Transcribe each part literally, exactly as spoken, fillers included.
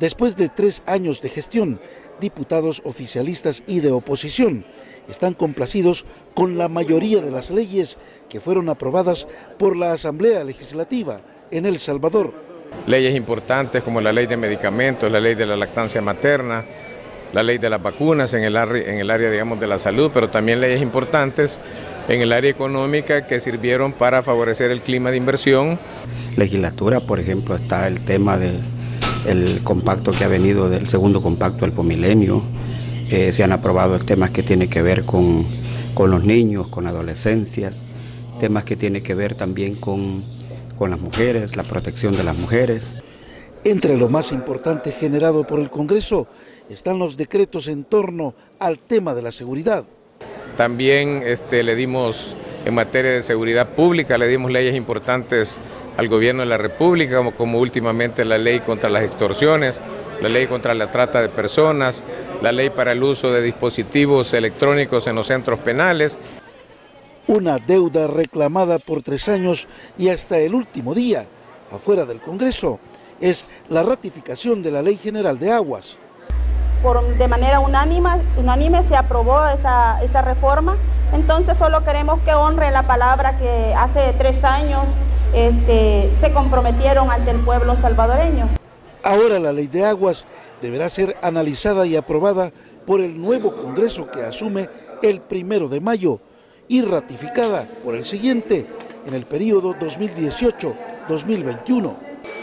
Después de tres años de gestión, diputados oficialistas y de oposición están complacidos con la mayoría de las leyes que fueron aprobadas por la Asamblea Legislativa en El Salvador. Leyes importantes como la ley de medicamentos, la ley de la lactancia materna, la ley de las vacunas en el área, en el área digamos, de la salud, pero también leyes importantes en el área económica que sirvieron para favorecer el clima de inversión. Legislatura, por ejemplo, está el tema del compacto que ha venido del segundo compacto del Pomilenio. Eh, se han aprobado temas que tienen que ver con, con los niños, con adolescencias, temas que tienen que ver también con, con las mujeres, la protección de las mujeres. Entre lo más importante generado por el Congreso están los decretos en torno al tema de la seguridad. También este, le dimos en materia de seguridad pública, le dimos leyes importantes al gobierno de la República, como, como últimamente la ley contra las extorsiones, la ley contra la trata de personas, la ley para el uso de dispositivos electrónicos en los centros penales. Una deuda reclamada por tres años y hasta el último día, afuera del Congreso, es la ratificación de la Ley General de Aguas. Por, de manera unánime, unánime se aprobó esa, esa reforma, entonces solo queremos que honre la palabra que hace tres años este, se comprometieron ante el pueblo salvadoreño. Ahora la Ley de Aguas deberá ser analizada y aprobada por el nuevo Congreso que asume el primero de mayo y ratificada por el siguiente en el periodo dos mil dieciocho a dos mil veintiuno.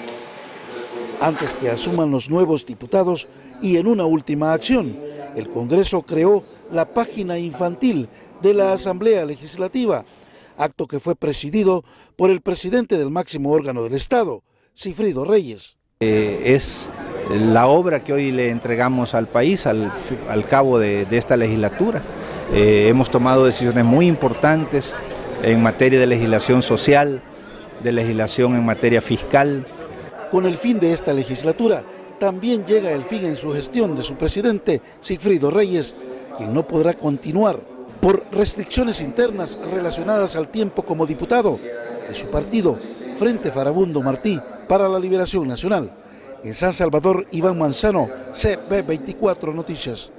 Antes que asuman los nuevos diputados y en una última acción, el Congreso creó la página infantil de la Asamblea Legislativa, acto que fue presidido por el presidente del máximo órgano del Estado, Sigfrido Reyes. Eh, es la obra que hoy le entregamos al país al, al cabo de, de esta legislatura. Eh, hemos tomado decisiones muy importantes en materia de legislación social, de legislación en materia fiscal. Con el fin de esta legislatura, también llega el fin en su gestión de su presidente, Sigfrido Reyes, quien no podrá continuar por restricciones internas relacionadas al tiempo como diputado de su partido, Frente Farabundo Martí para la Liberación Nacional. En San Salvador, Iván Manzano, C B veinticuatro Noticias.